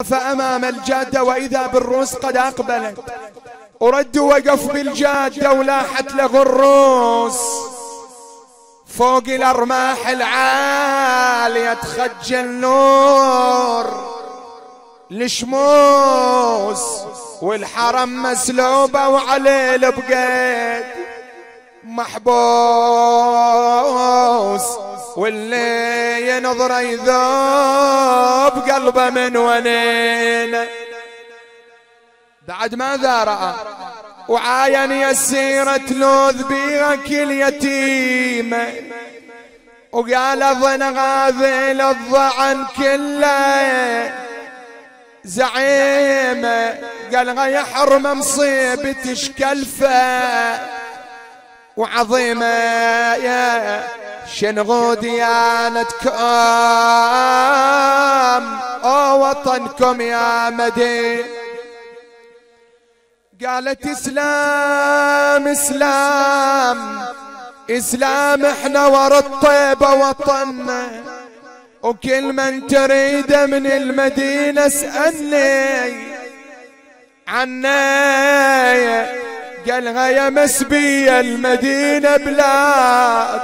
وقف أمام الجادة وإذا بالروس قد أقبلت، ورد وقف بالجادة ولاحت له الروس فوق الأرماح العالية تخجل نور الشموس، والحرم مسلوبة وعليه البقيت محبوس، واللي ينظر يذوب قلبه من ونين. بعد ماذا رأى وعاين يسيرة لوذ بيها كل يتيمة، وقال اظن غاذل الضعن كله زعيمة، قال يحرم مصيبتش كلفة وعظيمة يا شنغو ديانتكم او وطنكم يا مدين. قالت اسلام اسلام اسلام احنا ورا الطيبة وطننا، وكل من تريده من المدينة اسألني عني. قالها يا مسبية المدينة بلاد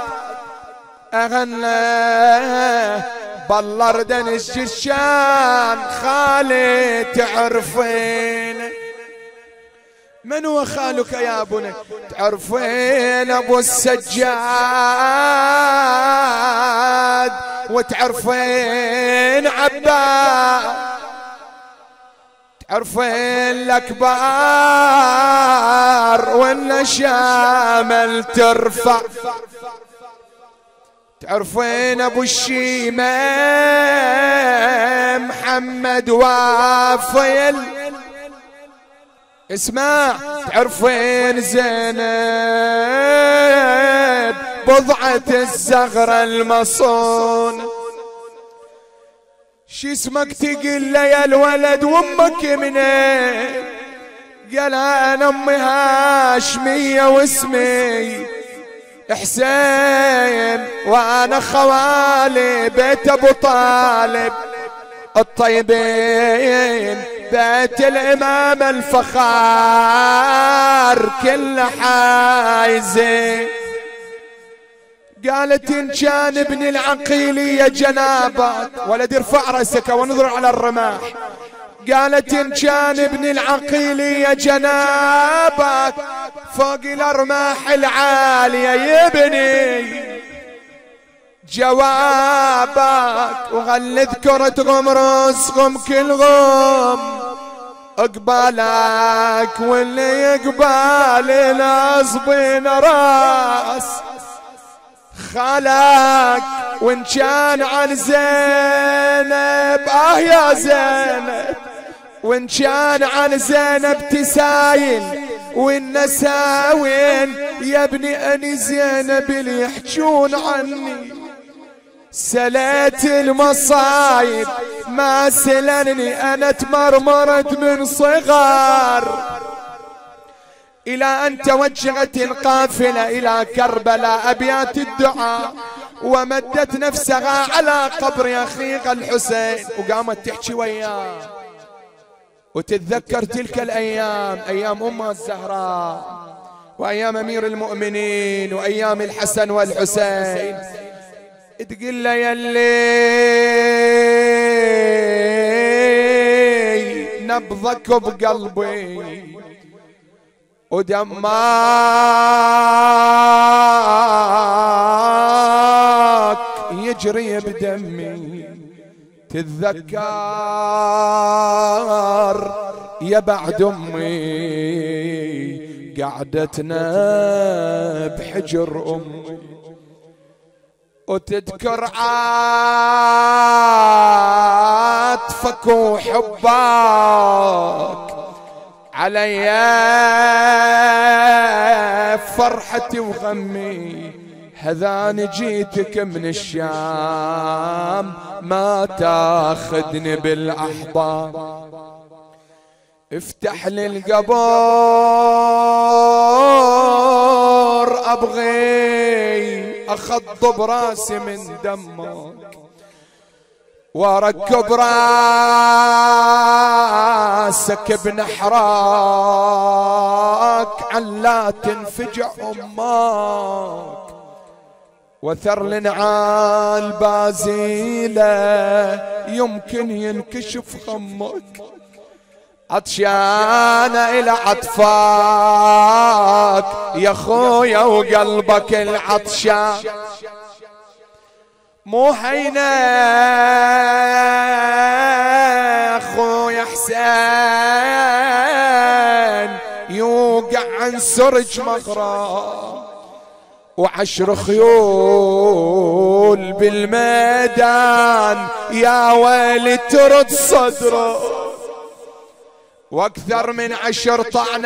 أغنى بالأردن الجشان خالي تعرفين. من هو خالك يا ابني؟ تعرفين ابو السجاد وتعرفين عباد، تعرفين الاكبار والنشامل ترفع، تعرفين ابو الشيمة محمد وافيل. اسمع، تعرفين زينب بضعة الزغرة المصون. شي اسمك تقول لي يا الولد وامك منين؟ قال انا امي هاشمية واسمي حسين، وانا خوالي بيت ابو طالب الطيبين، بيت الامام الفخار كل حايزين. قالت ان كان ابن العقيلية جنابك، ولد ارفع راسك ونظر على الرماح. قالت ان كان ابن العقيلية جنابك فوق الارماح العالية يبني جوابك، وغل ذكرة غمرس غم كل غم اقبالك، واللي يقبال نصبين راس خالك. وان كان عن زينب يا زينب، وان كان عن زينب تسايل والنساوين يا ابني اني زينب اللي يحجون عني. سليت المصايب ما سلني انا تمرمرت من صغار، الى ان توجهت القافلة الى كربلاء ابيات الدعاء، ومدت نفسها على قبر اخيها الحسين وقامت تحكي وياه وتتذكر تلك الايام، ايام امها الزهراء وايام امير المؤمنين وايام الحسن والحسين. تقول له يلي نبضك بقلبي ودمك يجري بدمي، تتذكر يا بعد امي قعدتنا بحجر امي، وتذكر عاطفك وحبك علي فرحتي وغمي. هذاني جيتك من الشام ما تاخذني بالاحضان، افتح لي القبر ابغي اخض براسي من دمك واركب راسي راسك بنحراك علا تنفجع امك، وثر لنعال بازيله يمكن ينكشف خمك. عطشانة إلى عطفاك يا خويا وقلبك العطشان، مو حينا خويا حسين يوقع عن سرج مغرب، وعشر خيول بالميدان يا ويلي ترد صدره، واكثر من 10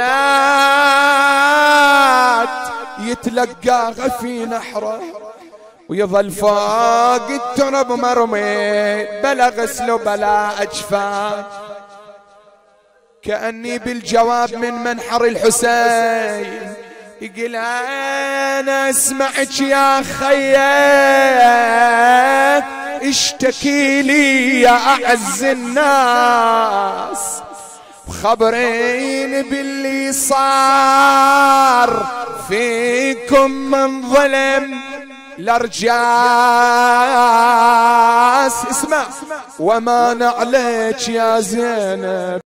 طعنات يتلقاها في نحره، ويظل فوق الترب مرمي بلا غسل وبلا اجفان. كأني بالجواب من منحر الحسين يقول انا اسمعك يا خيه، اشتكي لي يا اعز الناس، خبرين باللي صار فيكم من ظلم الارجاس. اسمع وما نعليك يا زينب